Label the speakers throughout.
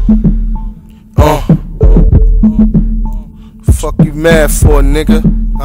Speaker 1: Fuck you mad for, nigga?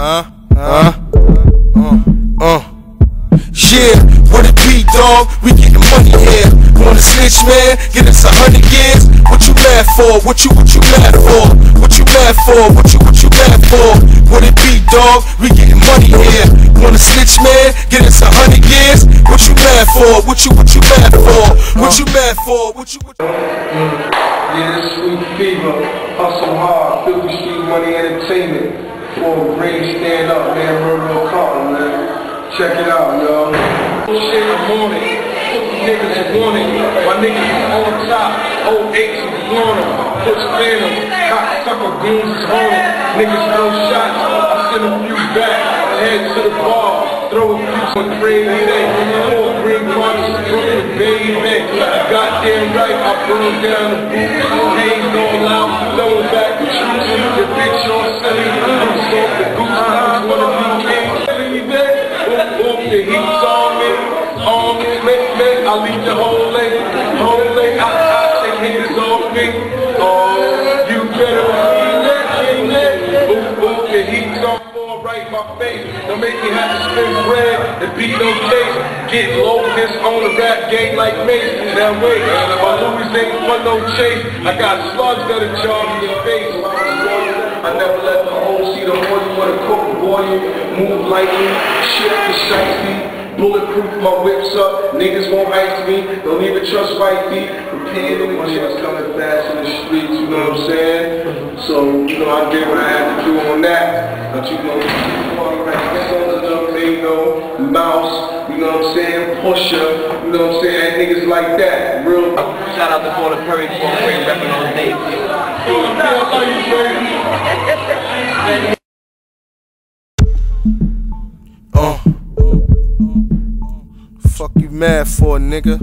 Speaker 1: Yeah, what it be, dog? We getting money here. Wanna snitch, man? Get us 100 years. What you mad for? What you mad for? What you mad for? What you mad for? What it be, dog? We getting money here. Wanna snitch, man? Get us 100 years. What you mad for? What you mad for? What you mad for?
Speaker 2: Yeah, this sweet fever, hustle hard, filthy street money entertainment. For Brady stand up, man, Murder Carton, man. Check it out, y'all. Shit, I'm on it. Niggas is on it. My niggas on top. 08 is on them. Push phantom. Cocksucker goons is on it. Niggas throw shots. I send a few back. Head to the bar. Throw a few on crazy day. 4 green bottles. Drinking baby. Goddamn right. I burn down the booth. Haze all out. Throwing back the truth. The bitch on silly. I'm soft the goose. I just wanna be king. The heat's on me, man, I leave the whole lake, I take niggas off me, oh, you better believe that, the heat's on for right in my face, don't make me have to spend bread and beat no case, get low this on the rap game like Mace, now wait, my Louis ain't fun no chase, I got slugs that'll charge me in the face, I never let the whole see the horse wanna cook, boy, move lightly, shift the shiesty, bulletproof my whips up, niggas won't ice me, don't even trust white feet, prepared in the chips coming fast in the streets, you know what I'm saying? So, you know, I did what I had to do on that, but you know, Mouse, you know what I'm saying, Pusher, you know what I'm saying, niggas like that, real.
Speaker 3: Shout out to Paula for repping on the day.
Speaker 1: Fuck you mad for, nigga?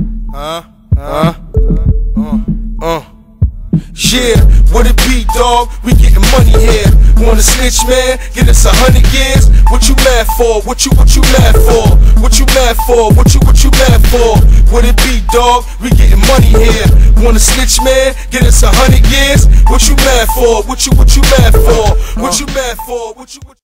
Speaker 1: Yeah, what it be, dog? We getting money here. Wanna snitch, man? Get us 100 years. What you mad for? What you mad for? What you mad for? What you mad for? What it be, dog? We getting money here. Wanna snitch, man? Get us 100 years. What you mad for? What you mad for? What you mad for?